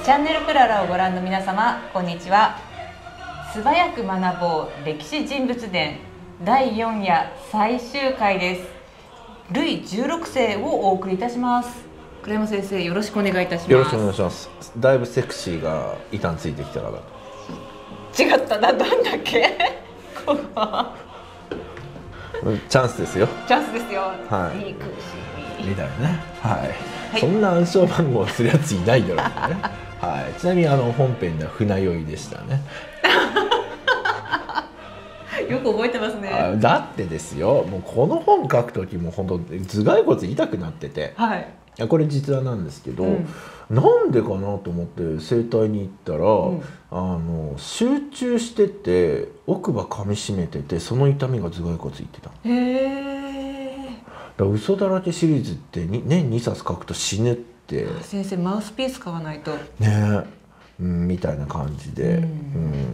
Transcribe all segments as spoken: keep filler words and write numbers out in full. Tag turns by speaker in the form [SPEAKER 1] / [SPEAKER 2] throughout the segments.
[SPEAKER 1] チャンネルクララをご覧の皆様、こんにちは。素早く学ぼう歴史人物伝だいよん夜最終回です。ルイじゅうろくせいをお送りいたします。倉山先生、よろしくお願いいたします。
[SPEAKER 2] よろしくお願いします。だいぶセクシーが板についてきたから。
[SPEAKER 1] 違ったな、なんだっけ
[SPEAKER 2] チャンスですよ。
[SPEAKER 1] チャンスですよ。
[SPEAKER 2] はい。
[SPEAKER 1] いい苦しい
[SPEAKER 2] みたいなね。はい。
[SPEAKER 1] はい、
[SPEAKER 2] そんな暗証番号をするやついないだろうね。はい。ちなみにあの本編では船酔いでしたね。
[SPEAKER 1] よく覚えてますね。
[SPEAKER 2] だってですよ。もうこの本書く時も本当頭蓋骨痛くなってて。
[SPEAKER 1] はい。
[SPEAKER 2] いやこれ実話なんですけど、うん、なんでかなと思って整体に行ったら、うん、あの集中してて奥歯噛みしめててその痛みが頭蓋骨いってた。
[SPEAKER 1] へえ。
[SPEAKER 2] だから嘘だらけシリーズって年にさつ書くと死ぬって。
[SPEAKER 1] 先生マウスピース買わないと。
[SPEAKER 2] ねえ、うん、みたいな感じで、うん、うん、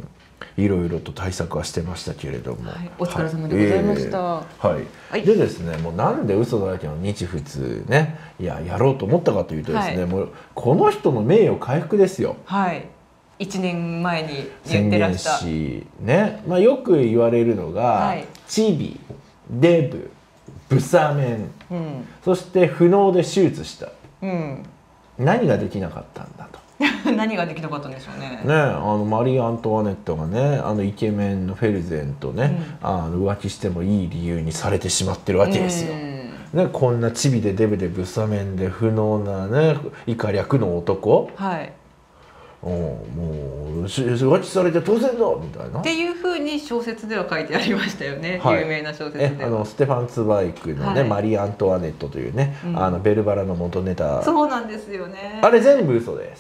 [SPEAKER 2] いろいろと対策はしてましたけれども、はい、
[SPEAKER 1] お疲れ様でございました。
[SPEAKER 2] はい、はいはい、でですね、もうなんで嘘だらけの日仏ね、いややろうと思ったかというとですね、はい、もうこの人の名誉回復ですよ。
[SPEAKER 1] はい。いちねんまえに言ってらした。
[SPEAKER 2] 宣言しね、まあよく言われるのが、はい、チビ、デブ、ブサメン、うん、そして不能で手術した。うん、何ができなかったんだと。
[SPEAKER 1] 何ができなかったんでしょうね。
[SPEAKER 2] ね、あのマリー・アントワネットがね、あのイケメンのフェルゼンとね、うん、あの浮気してもいい理由にされてしまってるわけですよ。ね、こんなチビでデブでブサメンで不能なね、以下略の男。はい。おもう浮気されて当然だみたいな。
[SPEAKER 1] っていうふうに小説では書いてありましたよね。はい、有名な小説では。
[SPEAKER 2] あのステファン・ツバイクのね、はい、マリー・アントワネットというね、うん、あのベルバラの元ネタ。
[SPEAKER 1] そうなんですよね。
[SPEAKER 2] あれ全部嘘です。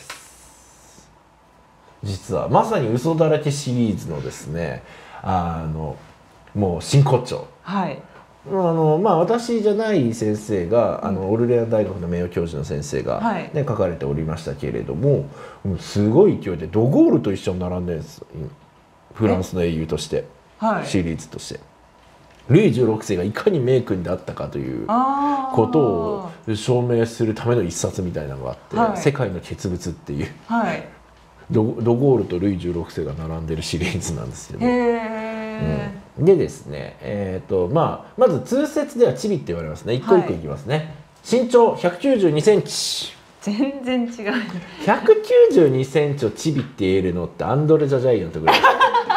[SPEAKER 2] 実はまさに嘘だらけシリーズのですね、あのもう真骨頂。はい。あのまあ私じゃない先生が、うん、あのオルレアン大学の名誉教授の先生が、ね、はい、書かれておりましたけれども、すごい勢いでドゴールと一緒に並んでるんです。フランスの英雄として、はい、シリーズとして。ルイじゅうろくせいがいかに名君であったかということを証明するための一冊みたいなのがあって、はい、世界の傑物っていう。はい、ド, ドゴールとルイじゅうろくせいが並んでるシリーズなんですけど、うん、でですね、えーとまあ、まず通説ではチビって言われますね。一個一個いきますね、はい、身長ひゃくきゅうじゅうにセンチ。
[SPEAKER 1] 全然違う。
[SPEAKER 2] ひゃくきゅうじゅうにセンチをチビって言えるのってアンドレ・ザ・ジャイアントぐらい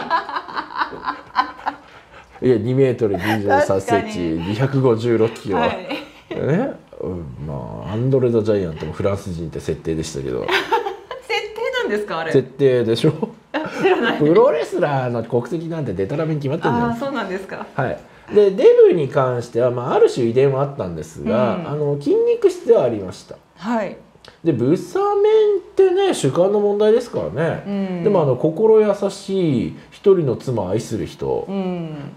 [SPEAKER 2] いやにメートルにじゅうさんセンチにひゃくごじゅうろっキロ、はい、ね、うん、まあアンドレ・ザ・ジャイアントもフランス人って設定でしたけど
[SPEAKER 1] ですかあれ。
[SPEAKER 2] 設定でしょ。知らない。プロレスラーの国籍なんてデタラメに決まってるんじゃないですか。
[SPEAKER 1] ああ、そうなんですか。
[SPEAKER 2] はい。でデブに関しては、まあ、ある種遺伝はあったんですが、うん、あの筋肉質ではありました。はい。でブサメンってね主観の問題ですからね。うん、でもあの心優しい一人の妻を愛する人、うん、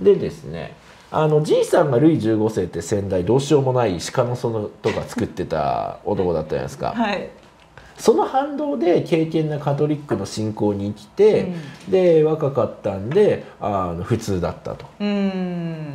[SPEAKER 2] でですね。あのじいさんがルイじゅうごせいって先代どうしようもない鹿の園とか作ってた男だったじゃないですか。はい。その反動で敬虔なカトリックの信仰に生きて、うん、で若かったんであの普通だったと。うん、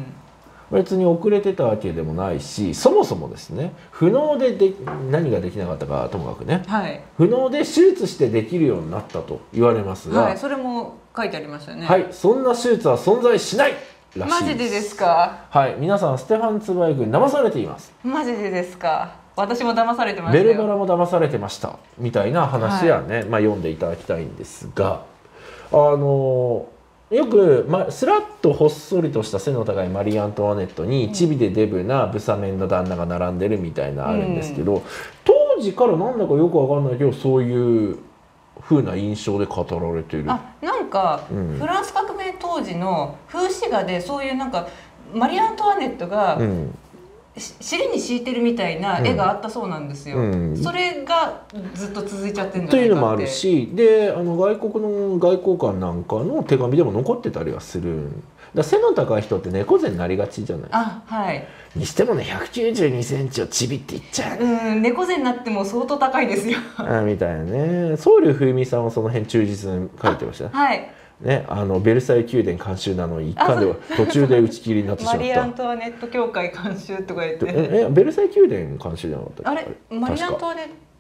[SPEAKER 2] 別に遅れてたわけでもないし、そもそもですね不能でで何ができなかったかともかくね、はい、不能で手術してできるようになったと言われますが、
[SPEAKER 1] はい、それも書いてありましたよね。
[SPEAKER 2] はい、そんな手術は存在しないらしいです。
[SPEAKER 1] マジでですか。
[SPEAKER 2] はい、皆さんステファン・ツバイクに騙されています。
[SPEAKER 1] マジでですか。私も騙されてましたよ。
[SPEAKER 2] ベルバラも騙されてましたみたいな話やね、はい、まあ読んでいただきたいんですが、あのよく、ま、スラッとほっそりとした背の高いマリー・アントワネットに、うん、チビでデブなブサメンの旦那が並んでるみたいなあるんですけど、うん、当時からなんだかよくわかんないけどそういう風な印象で語られている。
[SPEAKER 1] あ、なんか、うん、フランス革命当時の風刺画でそういうなんかマリー・アントワネットが、うん、尻に敷いてるみたいな絵があったそうなんですよ、うん、それがずっと続いちゃってるんじゃないかって。というのもあるし、
[SPEAKER 2] であの外国の外交官なんかの手紙でも残ってたりはする。だ背の高い人って猫背になりがちじゃないですか。あ、はい。にしてもねひゃくきゅうじゅうにセンチをチビって言っちゃう。
[SPEAKER 1] うん、猫背になっても相当高いですよ
[SPEAKER 2] あみたいなね。僧侶冬美さんはその辺忠実に書いてました。はいね、あのベルサイユ宮殿監修なのに一巻では途中で打ち切りになってしまった
[SPEAKER 1] マリー・アントワネット協会監修とか言って
[SPEAKER 2] ええベルサイユ宮殿監修じゃなかったっけ。
[SPEAKER 1] あれマリー・アントワネッ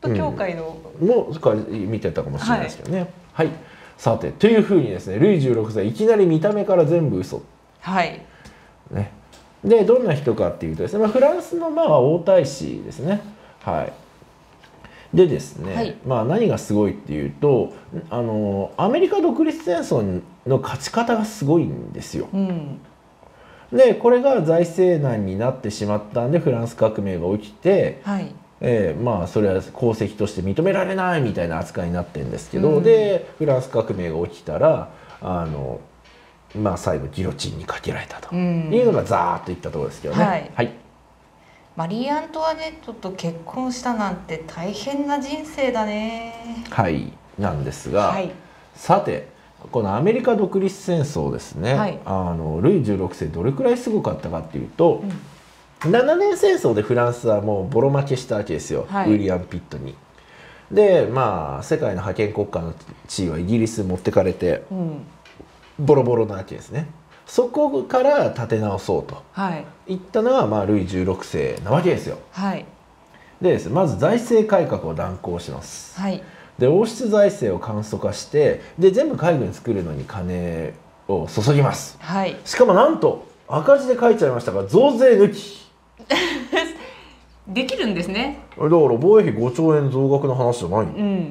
[SPEAKER 1] ト教会の、
[SPEAKER 2] うん、も見てたかもしれないですけどね。はい、はい、さてというふうにですね、ルイじゅうろくせいいきなり見た目から全部嘘。
[SPEAKER 1] はい
[SPEAKER 2] ね、でどんな人かっていうとですね、まあ、フランスのまあ王太子ですね。はい、でですね、はい、まあ何がすごいっていうと、あのアメリカ独立戦争の勝ち方がすごいんですよ。うん、でこれが財政難になってしまったんでフランス革命が起きて、はい、えー、まあそれは功績として認められないみたいな扱いになってるんですけど、うん、でフランス革命が起きたらあの、まあ、最後ギロチンにかけられたというのがざーっといったところですけどね。はい、はい、
[SPEAKER 1] マリー・アントワネットと結婚したなんて大変な人生だね。
[SPEAKER 2] はいなんですが、はい、さてこのアメリカ独立戦争ですね、はい、あのルイじゅうろくせいどれくらいすごかったかっていうと、うん、ななねん戦争でフランスはもうボロ負けしたわけですよ、はい、ウィリアム・ピットに。でまあ世界の覇権国家の地位はイギリスに持ってかれて、うん、ボロボロなわけですね。そこから立て直そうと、はい、いったのが、まあ、ルイじゅうろくせいなわけですよ。はい、でですね、まず財政改革を断行します。はい、で王室財政を簡素化してで全部海軍作るのに金を注ぎます。はい、しかもなんと赤字で書いちゃいましたが増税抜き
[SPEAKER 1] できるんですね。
[SPEAKER 2] だから防衛費ごちょうえん増額の話じゃない、うん、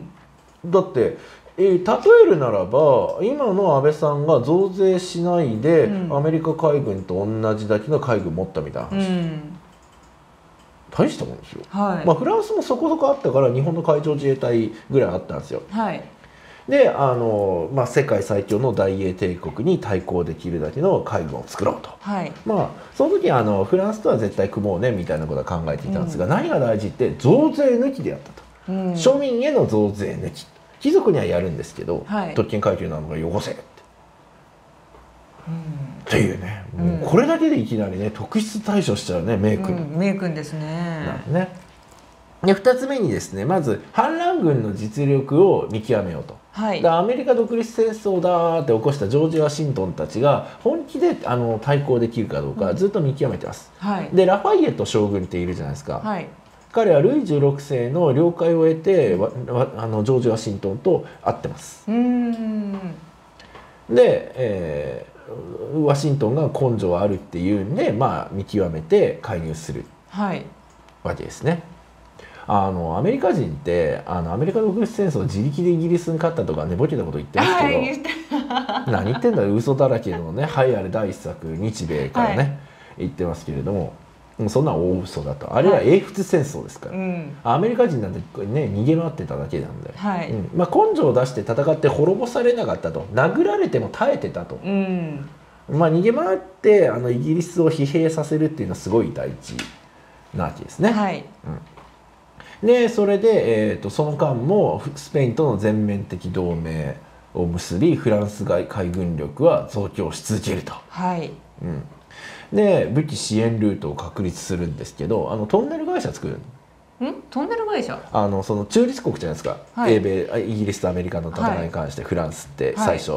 [SPEAKER 2] だってえー、例えるならば今の安倍さんが増税しないで、うん、アメリカ海軍と同じだけの海軍持ったみたいな話、うん、大したもんですよ。はい、まあ、フランスもそこそこあったから日本の海上自衛隊ぐらいあったんですよ。はい、であの、まあ、世界最強の大英帝国に対抗できるだけの海軍を作ろうと、はい、まあその時あのフランスとは絶対組もうねみたいなことは考えていたんですが、うん、何が大事って増税抜きでやったと、うん、庶民への増税抜き、貴族にはやるんですけど、はい、特権階級なのがよこせって、うん、っていうね、もうこれだけでいきなりね特筆対処しちゃうね名君、
[SPEAKER 1] うん、名君ですね。
[SPEAKER 2] なんね。でふたつめにですね、まず反乱軍の実力を見極めようと。はい、でアメリカ独立戦争だって起こしたジョージ・ワシントンたちが本気であの対抗できるかどうかずっと見極めてます。うん、はい、でラファイエット将軍っているじゃないですか。はい、彼はルイじゅうろくせいの了解を得てあのジョージ・ワシントンと会ってます。うーんで、えー、ワシントンが根性あるっていうんで、まあ、見極めて介入するわけですね。あのアメリカ人ってあのアメリカ独立戦争自力でイギリスに勝ったとか寝ぼけたこと言ってますけど何言ってんだよ嘘だらけのねはいあれ第一作日米からね、はい、言ってますけれども。そんな大嘘だと。あれは英仏戦争ですから、はい、うん、アメリカ人なんてね逃げ回ってただけなんで、はい、うん、まあ、根性を出して戦って滅ぼされなかったと、殴られても耐えてたと、うん、まあ逃げ回ってあのイギリスを疲弊させるっていうのはすごい大事なわけですね。はい、うん、でそれで、えーと、その間もスペインとの全面的同盟を結びフランス海軍力は増強し続けると。はい、うん、で武器支援ルートを確立するんですけど、あのトンネル会社作る
[SPEAKER 1] んトンネル会社
[SPEAKER 2] あのその中立国じゃないですか、はい、英米イギリスとアメリカの戦いに関してフランスって最初、はい、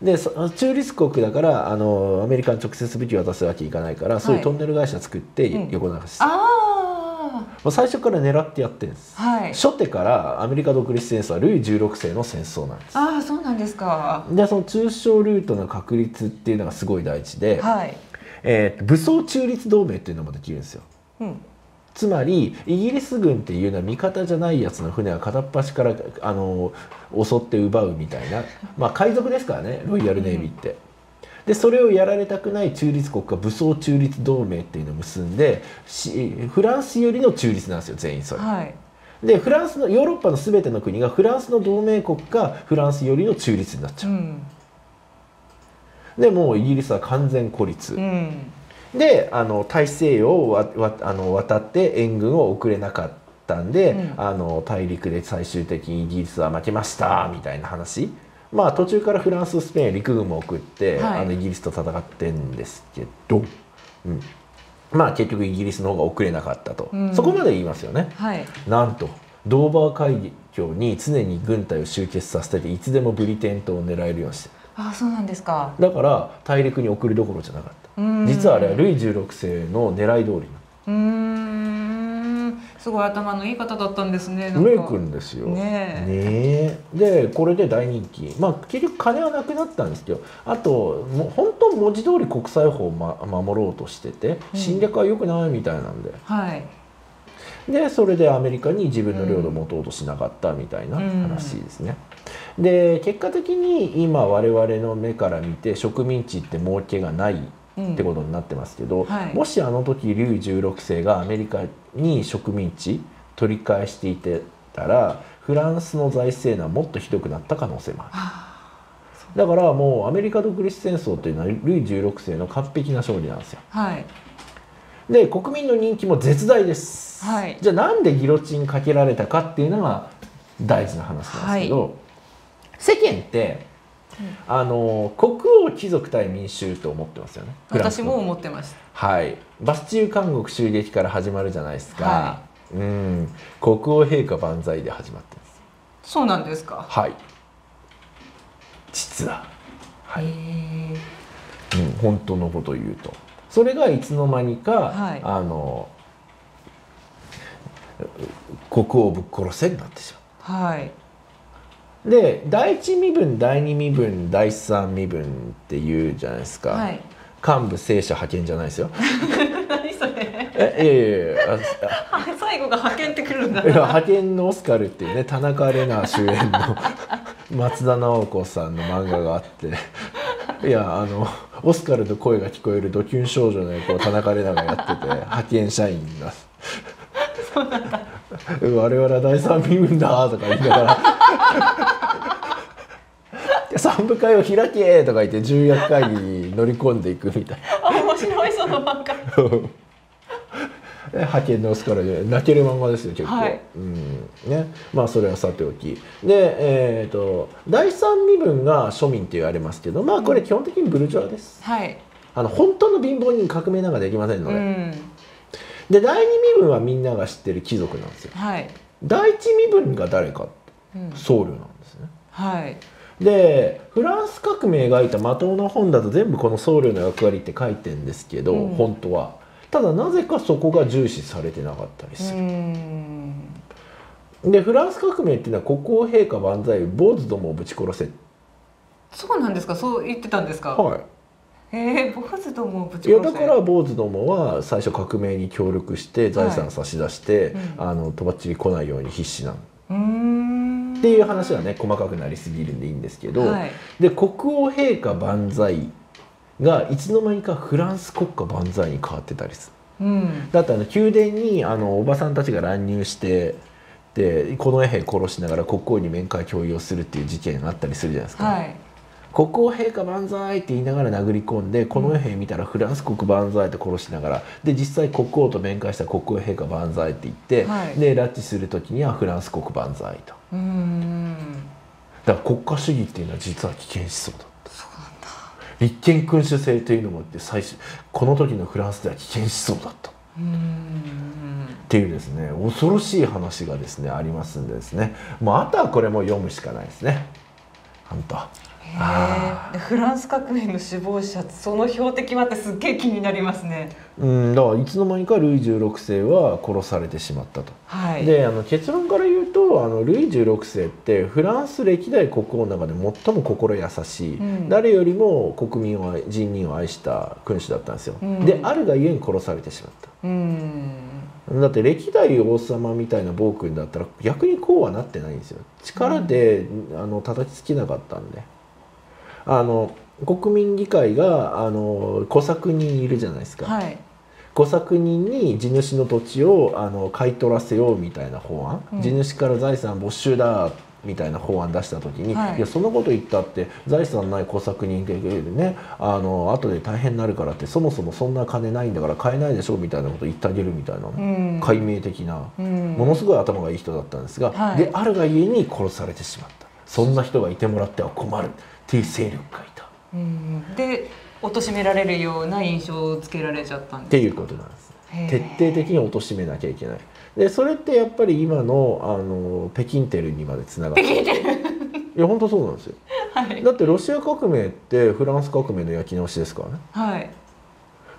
[SPEAKER 2] で中立国だからあのアメリカに直接武器を渡すわけいかないから、はい、そういうトンネル会社作って横流しする、うん、ああ最初から狙ってやってるんです、はい、初手からアメリカ独立戦争はルイじゅうろくせいの戦争なんです。
[SPEAKER 1] ああそうなんですか。
[SPEAKER 2] でその中小ルートの確立っていうのがすごい大事で、はい、えー、武装中立同盟っていうのもできるんですよ、うん、つまりイギリス軍っていうのは味方じゃないやつの船は片っ端からあの襲って奪うみたいな、まあ、海賊ですからねロイヤルネイビーって、うん、でそれをやられたくない中立国が武装中立同盟っていうのを結んでフランス寄りの中立なんですよ全員それ、はい、でフランスのヨーロッパの全ての国がフランスの同盟国かフランス寄りの中立になっちゃう、うん、でもうイギリスは完全孤立、うん、であの大西洋をわわあの渡って援軍を送れなかったんで、うん、あの大陸で最終的にイギリスは負けましたみたいな話、まあ途中からフランススペイン陸軍も送って、はい、あのイギリスと戦ってるんですけど、うん、まあ結局イギリスの方が遅れなかったと、うん、そこまで言いますよね、はい、なんとドーバー海峡に常に軍隊を集結させていつでもブリテン島を狙えるようにしてる。
[SPEAKER 1] ああそうなんですか。
[SPEAKER 2] だから大陸に送るどころじゃなかった。実はあれはルイじゅうろくせいの狙い通り。
[SPEAKER 1] うーんすごい頭のいい方だったんですね。
[SPEAKER 2] メイ君ですよ。
[SPEAKER 1] ね
[SPEAKER 2] え。ねでこれで大人気。まあ結局金はなくなったんですけど、あともう本当文字通り国際法を、ま、守ろうとしてて侵略は良くないみたいなんで。
[SPEAKER 1] うん、はい。
[SPEAKER 2] でそれでアメリカに自分の領土を持とうとしなかったみたいな話ですね。うん、で結果的に今我々の目から見て植民地って儲けがないってことになってますけど、うんはい、もしあの時ルイじゅうろくせいがアメリカに植民地取り返していてたらフランスの財政はもっとひどくなった可能性もある。だからもうアメリカ独立戦争というのはルイじゅうろくせいの完璧な勝利なんですよ。はい、で国民の人気も絶大です。はい、じゃあなんでギロチンかけられたかっていうのが大事な話なんですけど、はい、世間ってあの国王貴族対民衆と思ってますよね。
[SPEAKER 1] 私も思ってます。
[SPEAKER 2] はい、バスチル監獄襲撃から始まるじゃないですか。はい、うん、国王陛下万歳で始まってます。
[SPEAKER 1] そうなんですか。
[SPEAKER 2] はい。実は、はい。うん、本当のことを言うと、それがいつの間にか、はい、あの国王をぶっ殺せになってしまう。はい。で第一身分第二身分第三身分っていうじゃないですか、はい、幹部正社派遣じゃないですよ。
[SPEAKER 1] 何それ。
[SPEAKER 2] えいやいやいや
[SPEAKER 1] 最後が派遣ってくるんだ。
[SPEAKER 2] 派遣のオスカルっていうね田中玲奈主演の松田直子さんの漫画があっていやあのオスカルの声が聞こえるドキュン少女の役を田中玲奈がやってて派遣社員が
[SPEAKER 1] そうなんだ。
[SPEAKER 2] 我々は第三身分だとか言いながら三部会を開けとか言って重役会議に乗り込んでいくみたいな。
[SPEAKER 1] 面白いその漫画。
[SPEAKER 2] 派遣のオスカルで泣ける漫画ですよ結構。はい、うんね、まあそれはさておきで、えー、と第三身分が庶民って言われますけど、まあこれ基本的にブルジョアです。はい、あの本当の貧乏人革命なんかできませんので。うん、で第二身分はみんなが知ってる貴族なんですよ。はい、第一身分が誰か、うん、僧侶なんですね。はい、でフランス革命描いたマトーの本だと全部この僧侶の役割って書いてるんですけど、うん、本当はただなぜかそこが重視されてなかったりする。でフランス革命っていうのは国王陛下万歳坊主どもをぶち殺せ。
[SPEAKER 1] そうなんですか。そう言ってたんですか。
[SPEAKER 2] はい。
[SPEAKER 1] えー、坊主どもをぶち殺せ。いや
[SPEAKER 2] だから坊主どもは最初革命に協力して財産差し出して、はい、あのとばっちり来ないように必死なの。うーんっていう話はね細かくなりすぎるんでいいんですけど、はい、で国王陛下万歳がいつの間にかフランス国家万歳に変わってたりする。うん、だってあの宮殿にあのおばさんたちが乱入してで近衛兵殺しながら国王に面会強要するっていう事件があったりするじゃないですか。はい、国王陛下万歳って言いながら殴り込んで近衛兵見たらフランス国万歳って殺しながらで実際国王と面会した国王陛下万歳って言って、はい、で拉致する時にはフランス国万歳と。うーんだから国家主義っていうのは実は危険思想だった。そうなんだ。立憲君主制というのもって最初この時のフランスでは危険思想だった。うーんっていうですね恐ろしい話がですねありますんでですねもうあとはこれも読むしかないですね本当。
[SPEAKER 1] へえ。フランス革命の首謀者その標的はってすっげえ気になりますね。
[SPEAKER 2] うんだからいつの間にかルイじゅうろくせいは殺されてしまったと。はい、であの結論から言うとあのルイじゅうろくせいってフランス歴代国王の中で最も心優しい、うん、誰よりも国民を人民を愛した君主だったんですよ。うん、であるがゆえに殺されてしまった。うんだって歴代王様みたいな暴君だったら逆にこうはなってないんですよ。力で、うん、あの叩きつけなかったんで。あの国民議会があの小作人いるじゃないですか、はい、小作人に地主の土地をあの買い取らせようみたいな法案、うん、地主から財産没収だみたいな法案出した時に、はい、いやそんなこと言ったって財産ない小作人でねあの後で大変になるからってそもそもそんな金ないんだから買えないでしょみたいなこと言ってあげるみたいな、うん、解明的な、うん、ものすごい頭がいい人だったんですが、はい、であるがゆえに殺されてしまった。そんな人がいてもらっては困るっていう勢力がいた。
[SPEAKER 1] うんで貶められるような印象をつけられちゃったんですか。
[SPEAKER 2] っていうことなんです。徹底的に貶めなきゃいけない。でそれってやっぱり今のあの北京テルにまでつながってる。いや本当そうなんですよ。はい、だってロシア革命ってフランス革命の焼き直しですからね。はい、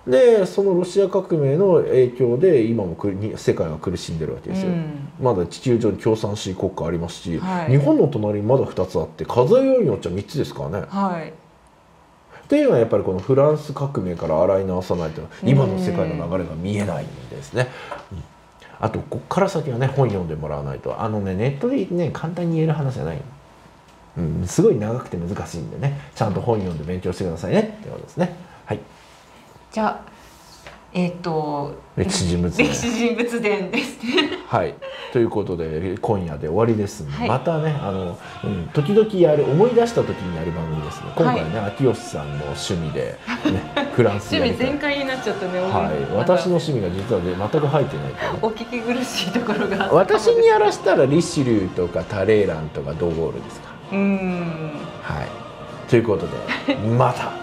[SPEAKER 2] でそのロシア革命の影響で今もくに世界が苦しんでるわけですよ、うん、まだ地球上に共産主義国家ありますし、はい、日本の隣にまだふたつあって数えようによっちゃみっつですからね。はい、っていうのはやっぱりこのフランス革命から洗い直さないと今の世界の流れが見えないんですね。うん、あとこっから先はね本読んでもらわないとあのねネットでね簡単に言える話じゃないの。うん、すごい長くて難しいんでねちゃんと本読んで勉強してくださいねってことですね。はい。
[SPEAKER 1] じゃあえっ、ー、と
[SPEAKER 2] 歴史人物伝
[SPEAKER 1] 歴史人物伝ですね。
[SPEAKER 2] はいということで今夜で終わりですので、はい、またねあの、うん、時々やる思い出した時にやる番組ですね。今回ね、はい、秋吉さんの趣味で、ね、フランスやり
[SPEAKER 1] 趣味全開になっちゃったね。
[SPEAKER 2] はい、私の趣味が実は、ね、全く入ってないという、ね、
[SPEAKER 1] お聞き苦しいところが
[SPEAKER 2] 私にやらしたらリシュリューとかタレーランとかドゴールですか。
[SPEAKER 1] うん、
[SPEAKER 2] はいということでまた。